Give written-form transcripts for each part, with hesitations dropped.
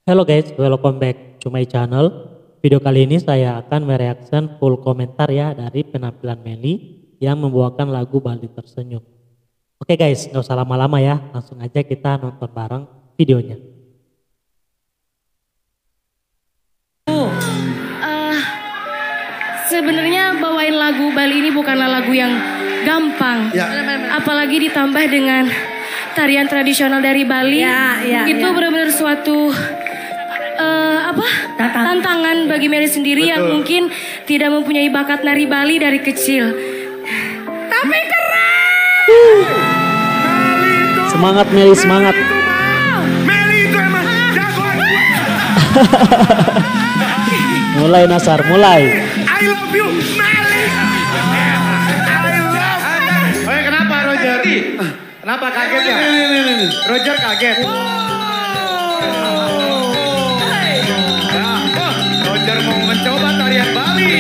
Halo guys, welcome back to my channel. Video kali ini saya akan mereaction full komentar ya dari penampilan Melly yang membawakan lagu Bali Tersenyum. Oke guys, nggak usah lama-lama ya, langsung aja kita nonton bareng videonya. Sebenarnya bawain lagu Bali ini bukanlah lagu yang gampang, apalagi ditambah dengan tarian tradisional dari Bali. Itu benar-benar suatu tantangan bagi Melly sendiri. Betul. Yang mungkin tidak mempunyai bakat nari Bali dari kecil. Tapi keren! Semangat Melly, semangat. Melly itu emang jagoan. Mulai Nasar, mulai. I love you, Melly. I love. Oke, kenapa Roger? Kenapa kaget ya? Roger kaget. Roger mau mencoba tarian Bali.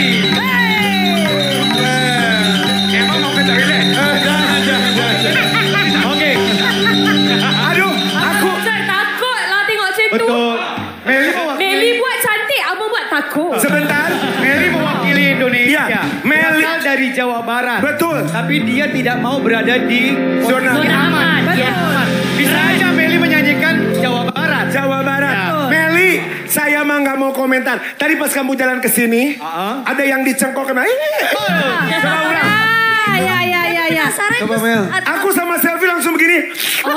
Emang mau ke toilet? Jangan. Oke. Aduh, aku. Saya takut lah tengok macam tu. Betul. Melly buat cantik, apa buat takut? Sebentar. Melly mewakili Indonesia. Iya, Melly. Berasal dari Jawa Barat. Betul. Tapi dia tidak mau berada di Zona aman. Betul. Bisa aja Melly menyanyikan Jawa Barat. Jawa Barat. Ya. Melly, saya mah nggak mau komentar. Tadi pas kamu jalan ke sini, ada yang dicengkok kena. Coba ulang. Ya. Coba Mel. Aku sama Selfie langsung begini.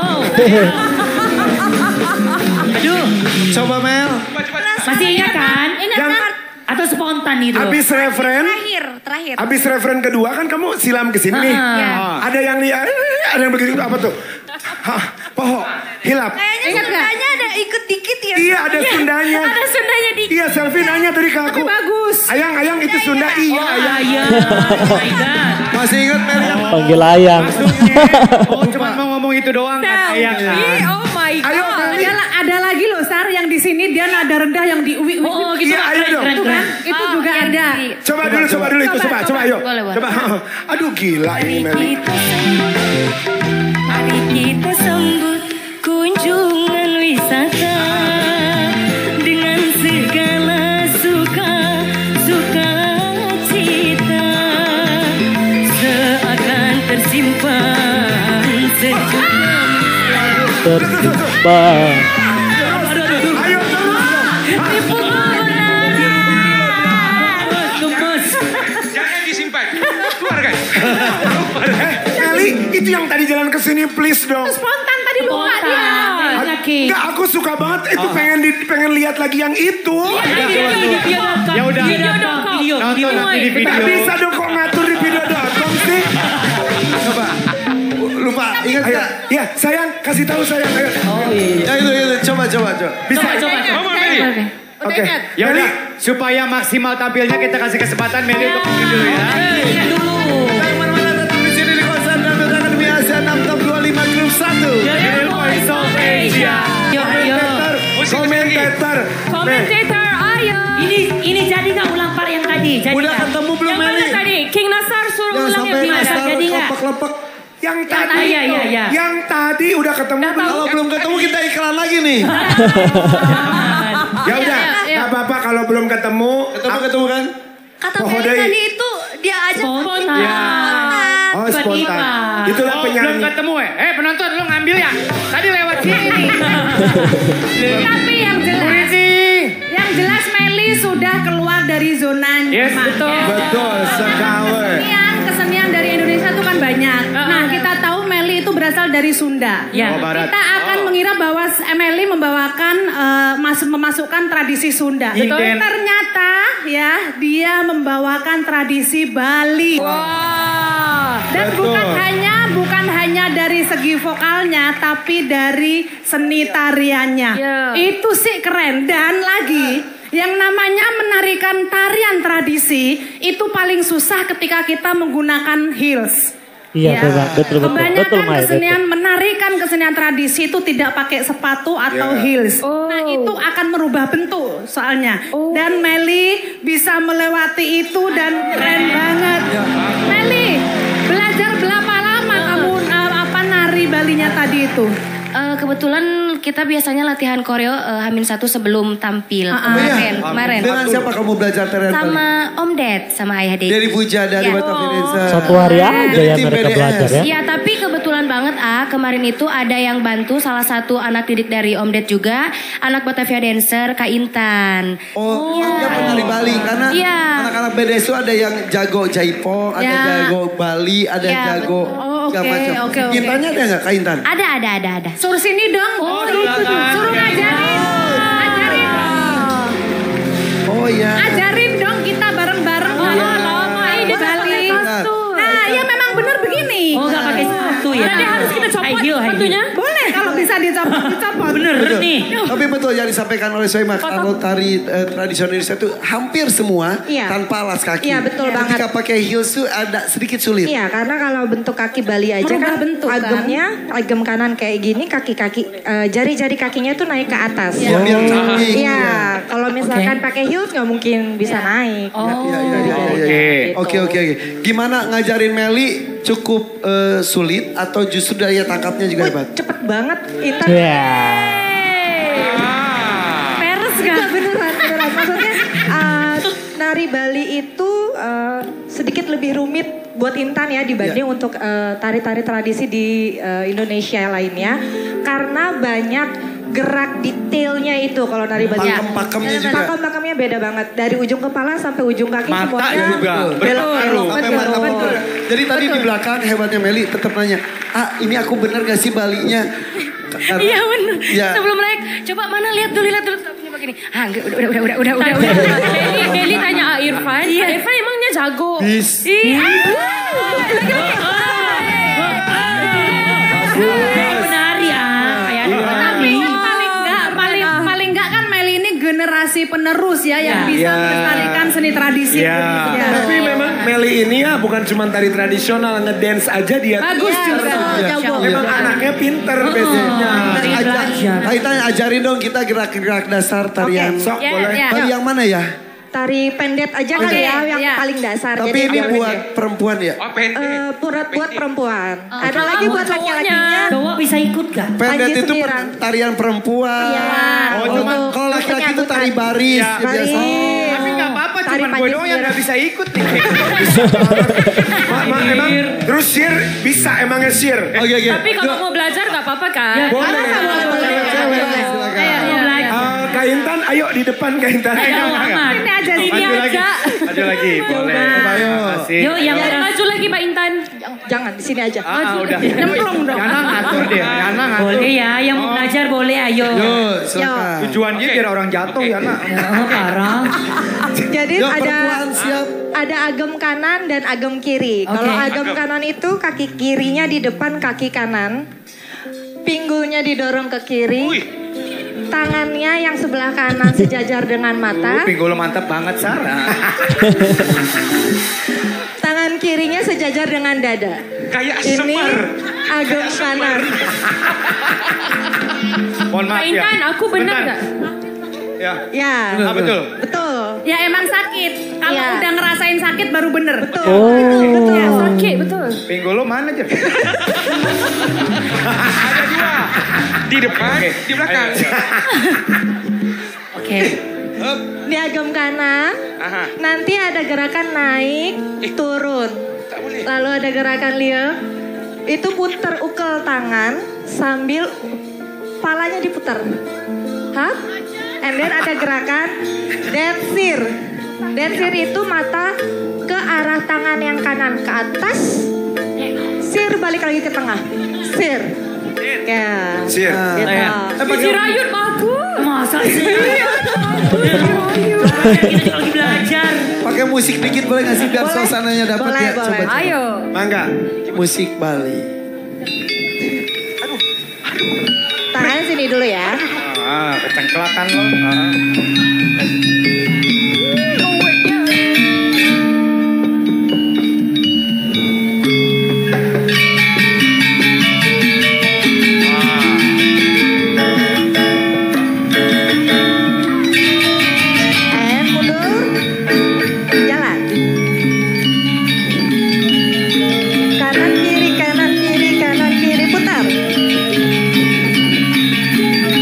Aduh, coba Mel. Masih ingat kan? Yang Atau spontan itu? habis referen. Terakhir. Habis referen kedua kan kamu silam ke sini nih. Ada yang lihat, ada yang begitu apa tuh? Hah, poho, hilap. Ingat Sundanya ada ikut dikit ya? Iya, ada Sundanya. Ada Sundanya dikit. Iya, Selfie nanya tadi ke aku. Bagus. Ayang itu Sunda. Iya, Ayang. Iya. Masih ingat Mel? Panggil Ayang. Oh, cuma mau ngomong itu doang kan Ayang kan. Oh my God. Ayo, Melly. Ada lagi loh Sar yang di sini dia nada rendah yang di uwi. Oh, gitu. Iya, ada dong. Keren, keren. Itu juga ada. Coba dulu itu. Coba, ayo. Boleh. Coba. Aduh, gila ini Mel. Mari kita sambut kunjungan wisata dengan segala suka cita, seakan tersimpan Tersimpan. Ayo terus. Jangan disimpan. Keluar guys. Melly, itu yang tadi jalan ke sini please dong. Spontan tadi lupa dia. Enggak, aku suka banget itu pengen lihat lagi yang itu. Ya udah. Nonton nanti di video. Nggak bisa dong kok ngatur di video.com sih. Coba. Lupa, ingat nggak? Ya, sayang, kasih tahu sayang. Ayo. Ya itu, coba. Bisa. Ngomong Melly. Oke. Ya udah, supaya maksimal tampilnya kita kasih kesempatan Melly untuk ngomong dulu ya. Mana-mana tetap di sini di kosan dan dengan biasa 6 top 25 grup 1. Real Voice of Asia. Komentator. Komentator, ayo. Ini jadi nggak ulang part yang tadi? Jadi Udah nggak? ketemu belum Yang mana Melly? tadi? King Nasar suruh Jangan ulang sampai yang gimana? Nasar Jadi nggak? lepek-lepek. Yang tadi. Iya. Yang tadi udah ketemu belum? Kalau belum ketemu kita iklan lagi nih. Ya udah, Iya. nggak apa-apa kalau belum ketemu. Ketemu kan? Kata Poho Melly deh. tadi itu dia aja spontan. Oh, spontan. Itulah Belum penyanyi. ketemu penonton lu ngambil ya. Tadi lewat sini. Tapi yang jelas Melly sudah keluar dari zona Yes, nyaman. betul. Betul sekali. Kesenian dari Indonesia itu kan banyak. Nah, kita tahu Melly itu berasal dari Sunda. Ya. Jawa Barat. Kita akan mengira bahwa Melly membawakan memasukkan tradisi Sunda. Inden. Ternyata ya dia membawakan tradisi Bali. Dan Betul. bukan hanya dari segi vokalnya, tapi dari seni tariannya. Yeah. Itu sih keren. Dan lagi, yang namanya menarikan tarian tradisi itu paling susah ketika kita menggunakan heels. Iya, betul. Kebanyakan Mai, kesenian menarikan kesenian tradisi itu tidak pakai sepatu atau heels. Nah, itu akan merubah bentuk soalnya. Dan Melly bisa melewati itu dan keren banget. Melly, belajar berapa lama kamu nari Balinya tadi itu? Kebetulan kita biasanya latihan koreo H-1 sebelum tampil. Kemarin. Dengan siapa kamu belajar tarian Bali? Sama Om Ded, sama Ayah Ded. Dari Puja, dari Bata Firenze. Satu hari aja ya mereka belajar ya. Iya, tapi kebetulan banget kemarin itu ada yang bantu salah satu anak didik dari Om Ded juga, anak Batavia Dancer, Kak Intan. Dia penari Bali karena anak-anak BDS itu ada yang jago Jaipong, ada jago Bali, ada yang jago segala macam. Intanya ada nggak Kak Intan? Ada. Suruh sini dong. Suruh ngajarin. Oh iya. Ajarin dong kita bareng-bareng. Di Bali. Nah, ya memang benar begini. Oh, nggak pakai sepatu ya? Berarti harus kita copot sepatunya. Boleh kalau bisa dicopot. Bener nih. Tapi betul yang disampaikan oleh Soeimah, kalau tari tradisional Indonesia itu hampir semua tanpa alas kaki. Iya, betul banget. Ketika pakai heels itu ada sedikit sulit. Iya, karena kalau bentuk kaki Bali aja kan agemnya, agem kanan kayak gini, jari-jari kakinya tuh naik ke atas. Biar cantik. Iya, kalau misalkan pakai heels nggak mungkin bisa naik. Oke. Gimana ngajarin Meli, cukup sulit atau justru daya tangkapnya juga hebat? Cepet banget, Intan. Peres gak? Beneran. Maksudnya nari Bali itu sedikit lebih rumit buat Intan ya dibanding untuk tari-tari tradisi di Indonesia lainnya. Karena banyak gerak detailnya itu kalau nari Bali. Pakem-pakemnya juga. Pakem-pakemnya beda banget. Dari ujung kepala sampai ujung kaki mata semuanya. juga. Betul. Jadi tadi di belakang hebatnya Meli tetap nanya, ini aku bener gak sih Balinya? Iya bener. Ya. Sebelum naik, coba mana lihat dulu. Tapi begini. Udah. Deli tanya Irfan. Irfan emangnya jago. Menari Paling enggak kan Meli ini generasi penerus ya yang bisa melestarikan seni tradisi. Tapi memang Meli ini ya bukan cuma tari tradisional, ngedance aja dia. Bagus juga. Memang anaknya pinter biasanya. Kita ajarin dong kita gerak-gerak dasar tarian. Sok boleh. Tari yang mana ya? Tari pendet aja kali ya yang paling dasar. Tapi jadi ini buat perempuan ya? Buat perempuan. Ada lagi buat laki-lakinya. Cowok bisa ikut gak? Pendet itu tarian perempuan. Kalau laki-laki itu tari baris. Tapi gak apa-apa, cuma gue doang yang gak bisa ikut nih. Emang terus sir bisa emangnya sir. Tapi kalau mau belajar gak apa-apa kan? Boleh. Kak Intan, ayo di depan Kak Intan. Sini aja. Maju lagi, boleh. Ayo. Yuk, yang maju lagi Pak Intan. Jangan di sini aja. Udah. Nyemplung dong. Yana ngatur deh. Yana ngatur. boleh ya, yang mau belajar boleh ayo. Yuk, silakan. Tujuannya biar orang jatuh Yana. Parah. Jadi Yuk, perempuan siap. ada agem kanan dan agem kiri. Kalau agem kanan itu kaki kirinya di depan kaki kanan. Pinggulnya didorong ke kiri. Tangannya yang sebelah kanan sejajar dengan mata. Pinggul mantap banget Sarah. Tangan kirinya sejajar dengan dada. Kayak Ini semar. agem kanan. Mohon maaf Pak ya. Intan, aku benar Bentar. gak? Ya. Ya, Betul. betul. Ya emang sakit. Kalau udah ngerasain sakit baru bener. Betul. Betul. Ya, sakit, betul. Pinggul lo mana aja? Ada dua. Di depan, di belakang. Oke. Di agem kanan, nanti ada gerakan naik, turun. Lalu ada gerakan lieu. Itu puter ukel tangan sambil palanya diputar. Hap. And then ada gerakan densir. Densir itu mata ke arah tangan yang kanan ke atas. Sir balik lagi ke tengah. Sir. Ya. Sir. Gitu. Biji rayut bagus. Masa sih? Kita lagi belajar. Pakai musik dikit boleh gak sih biar Boleh. suasananya dapat Boleh, ya? boleh. Coba. Ayo. Mangga, musik Bali. Tangan sini dulu ya. Kecengklakan lo. And mundur. Jalan. Kanan kiri, kanan kiri, kanan kiri. Putar.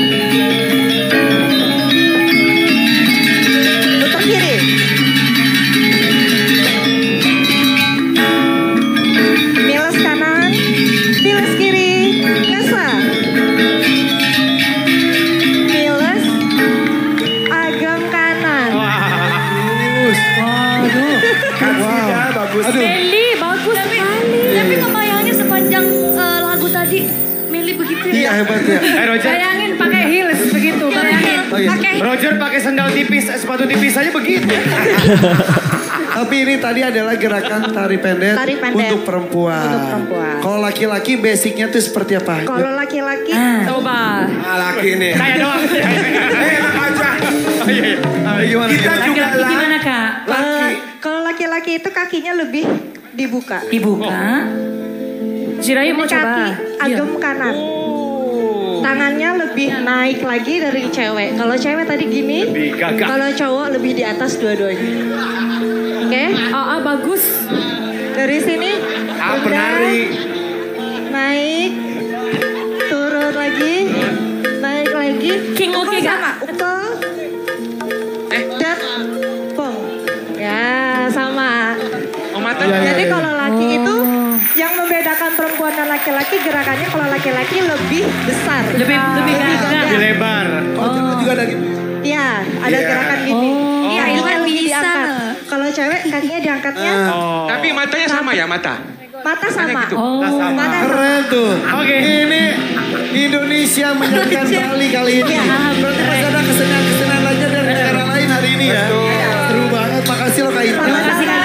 Aduh. Meli bagus sekali. Tapi kebayangnya sepanjang lagu tadi Meli begitu ya. Iya hebat ya. Roger. Bayangin pakai heels begitu, bayangin. Oh, iya. Pakai Roger pakai sandal tipis, sepatu tipis aja begitu. Tapi ini tadi adalah gerakan tari pendek, untuk perempuan. Untuk perempuan. Kalau laki-laki basicnya tuh seperti apa? Kalau laki-laki, Coba. Laki nih. Saya doang. Enak aja. Gimana? Kita juga Laki-laki lah. gimana kak? kalau laki-laki itu kakinya lebih dibuka. Dibuka. Jirayu mau Ini kaki coba. agem kanan. Tangannya lebih naik lagi dari cewek. Kalau cewek tadi gini, Lebih gagah. kalau cowok lebih di atas dua-duanya. Oke? Bagus. Dari sini udah Penari. naik, turun lagi, naik lagi. King oke Ukel gak? sama, ukel, dan pong. Ya sama. Jadi kalau laki itu yang membedakan perempuan dan laki-laki gerakannya kalau laki-laki lebih besar. Lebih gagah. Lebih lebar. Oh, juga ada gitu. Iya, ada gerakan gini. Iya, itu itu kan lebih bisa. diangkat. Kalau cewek kakinya diangkatnya, Tapi matanya sama ya mata. mata sama. gitu. Mata sama. Keren tuh. Oke. Ini Indonesia menyaksikan Bali kali ini. Berarti masih ada kesenian-kesenian lainnya dari negara lain hari ini ya. Seru banget. Makasih loh Kak Ita. Terima kasih Kak.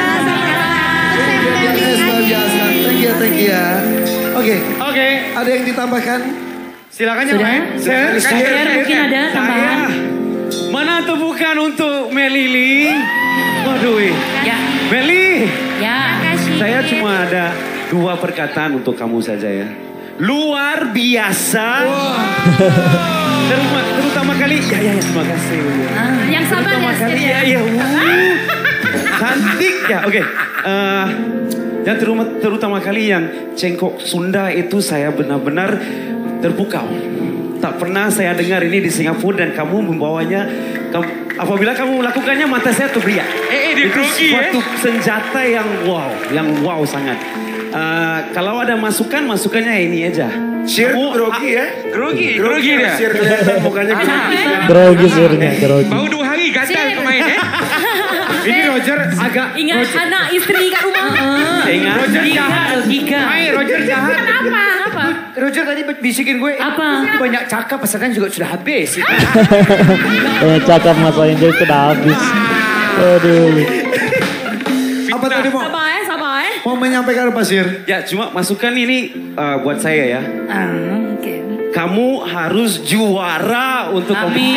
Luar biasa. Thank you ya. Oke. Oke. Ada yang ditambahkan? Silakan Sudah? ya. Share mungkin ada tambahan. Mana tepukan untuk Melili? Waduh. Ya. Meli. Ya. Saya cuma ada 2 perkataan untuk kamu saja ya. Luar biasa. Terutama kali, ya terima kasih. Yang sabar ya. Terutama kali, ya. Cantik ya, oke. Dan terutama kali yang cengkok Sunda itu saya benar-benar terpukau. Tak pernah saya dengar ini di Singapura dan kamu membawanya. Apabila kamu melakukannya mata saya terberia. Dia Itu grogi suatu senjata yang wow sangat. Kalau ada masukannya ini aja. Shir grogi ya. Grogi dia. Shir kelihatan mukanya Grogi sirnya, grogi. Baru 2 hari gatal kemarin Ini Roger agak. Ingat anak istri kat rumah. Ingat. Roger jahat. Logika. Roger jahat. Kenapa? Roger tadi bisikin gue. Apa? Banyak cakap pesanan juga sudah habis. Cakap Mas Angel sudah habis. Aduh. Apa tadi mau? Sabar. Mau menyampaikan apa Sir? Ya cuma masukan ini buat saya ya. Oke. Kamu harus juara untuk Amin.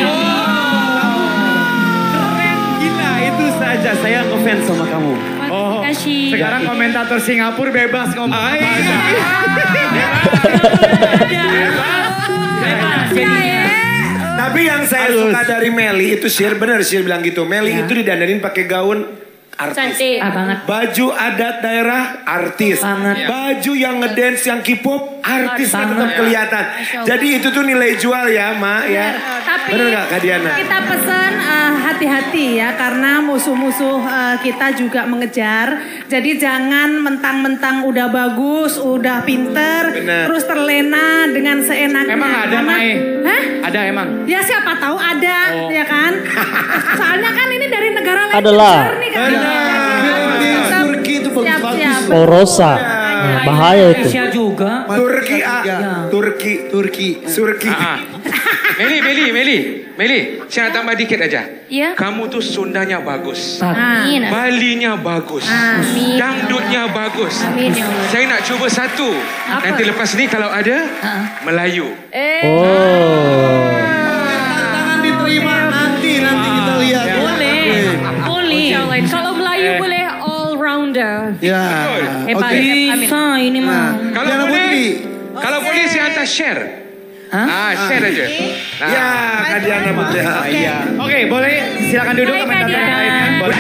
Keren gila itu saja saya ngefans sama kamu. Oh, Kasih. sekarang komentator Singapura bebas ngomong apa aja. Tapi yang saya suka dari Meli itu Shir benar Shir bilang gitu. Meli itu didandanin pakai gaun artis. Cantik. Banget. Baju adat daerah artis. Banget. Baju yang ngedance yang K-pop artis Banget. tetap kelihatan. Jadi itu tuh nilai jual ya, Ma ya. Tapi Bener nggak Kak Diana? kita pesan hati-hati ya karena musuh-musuh kita juga mengejar. Jadi jangan mentang-mentang udah bagus, udah pinter, Bener. terus terlena dengan seenaknya. Emang ada Karena- Mae? Hah? Ada emang. Ya siapa tahu ada, ya kan? Soalnya kan ini dari negara lain Adalah. besar nih kan. Turki itu bagus-bagus. Siap. Oh Rosa. Nah, bahaya itu. Indonesia juga. Turki Turki. Meli, saya nak tambah dikit aja. Ya. Kamu tuh Sundanya bagus. Amin. Balinya bagus. Amin. Dangdutnya bagus. Amin ya Allah. Saya nak cuba satu. Nanti lepas ni kalau ada Melayu. Oh. Tantangan diterima nanti kita lihat. Boleh. Kalau Melayu boleh all rounder. Ya. Hebat. Oke. Bisa ini mah. Kalau Diana boleh, Putri. kalau boleh saya hantar share. Share aja. Ya Kak Diana Putri. Iya. Oke, boleh silakan duduk Baik, komentator Kak yang Diana. lainnya. Boleh.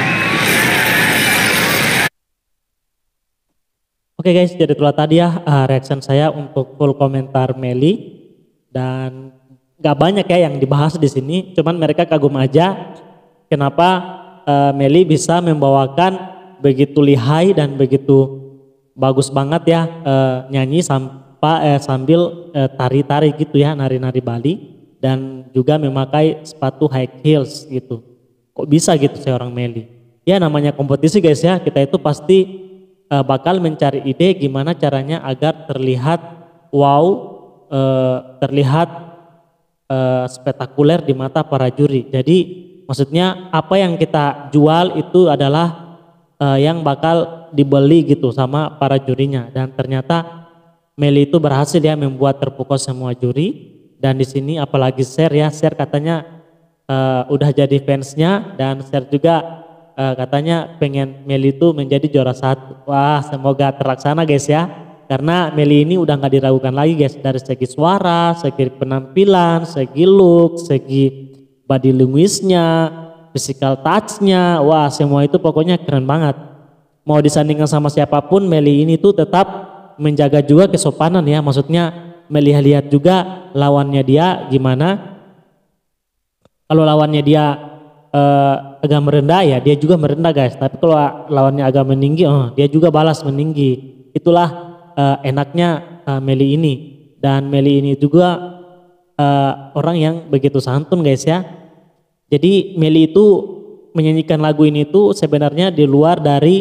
Oke guys, jadi itulah tadi ya reaction saya untuk full komentar Meli, dan gak banyak ya yang dibahas di sini. Cuman mereka kagum aja kenapa Meli bisa membawakan begitu lihai dan begitu bagus banget ya nyanyi sambil tari-tari gitu ya, nari-nari Bali, dan juga memakai sepatu high heels gitu. Kok bisa gitu seorang Meli? Ya namanya kompetisi guys ya, kita itu pasti bakal mencari ide gimana caranya agar terlihat wow, terlihat spektakuler di mata para juri. Jadi maksudnya apa yang kita jual itu adalah yang bakal dibeli gitu sama para jurinya. Dan ternyata Melly itu berhasil ya membuat terpukau semua juri. Dan di sini apalagi Share ya, Share katanya udah jadi fansnya, dan Share juga katanya pengen Melly itu menjadi juara 1. Wah, semoga terlaksana guys ya. Karena Melly ini udah nggak diragukan lagi guys, dari segi suara, segi penampilan, segi look, segi body language-nya, physical touch-nya, wah semua itu pokoknya keren banget. Mau disandingkan sama siapapun, Melly ini tuh tetap menjaga juga kesopanan ya, maksudnya melihat juga lawannya dia gimana. Kalau lawannya dia agak merendah ya, dia juga merendah guys. Tapi kalau lawannya agak meninggi, dia juga balas meninggi. Itulah enaknya Melly ini. Dan Melly ini juga orang yang begitu santun guys ya. Jadi Melly itu menyanyikan lagu ini tuh sebenarnya di luar dari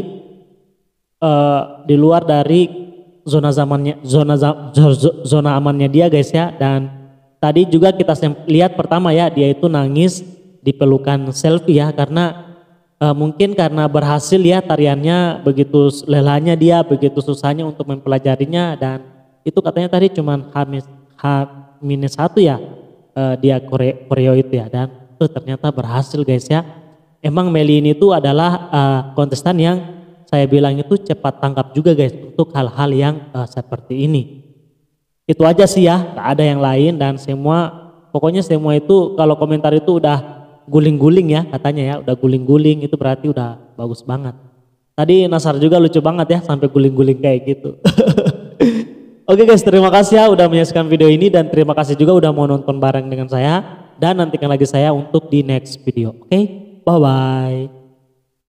zona amannya dia guys ya. Dan tadi juga kita lihat pertama ya, dia itu nangis di pelukan selfie ya, karena mungkin karena berhasil ya tariannya, begitu lelahnya dia, begitu susahnya untuk mempelajarinya. Dan itu katanya tadi cuman H-1 ya dia koreo itu ya, dan ternyata berhasil guys ya. Emang Melly ini tuh adalah kontestan yang saya bilang itu cepat tangkap juga guys untuk hal-hal yang seperti ini. Itu aja sih ya, gak ada yang lain. Dan pokoknya semua itu kalau komentar itu udah guling-guling ya katanya ya, udah guling-guling, itu berarti udah bagus banget. Tadi Nasar juga lucu banget ya sampai guling-guling kayak gitu. Oke guys, terima kasih ya udah menyaksikan video ini, dan terima kasih juga udah mau nonton bareng dengan saya, dan nantikan lagi saya untuk di next video. Oke, bye bye.